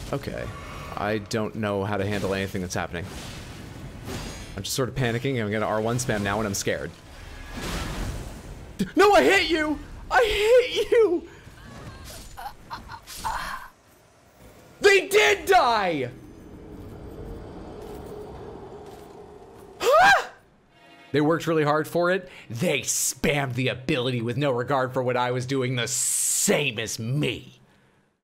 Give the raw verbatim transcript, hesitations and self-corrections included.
Okay. I don't know how to handle anything that's happening. I'm just sort of panicking. I'm gonna R one spam now and I'm scared. No, I hit you! I hit you! They did die! Huh? They worked really hard for it. They spammed the ability with no regard for what I was doing, the same as me.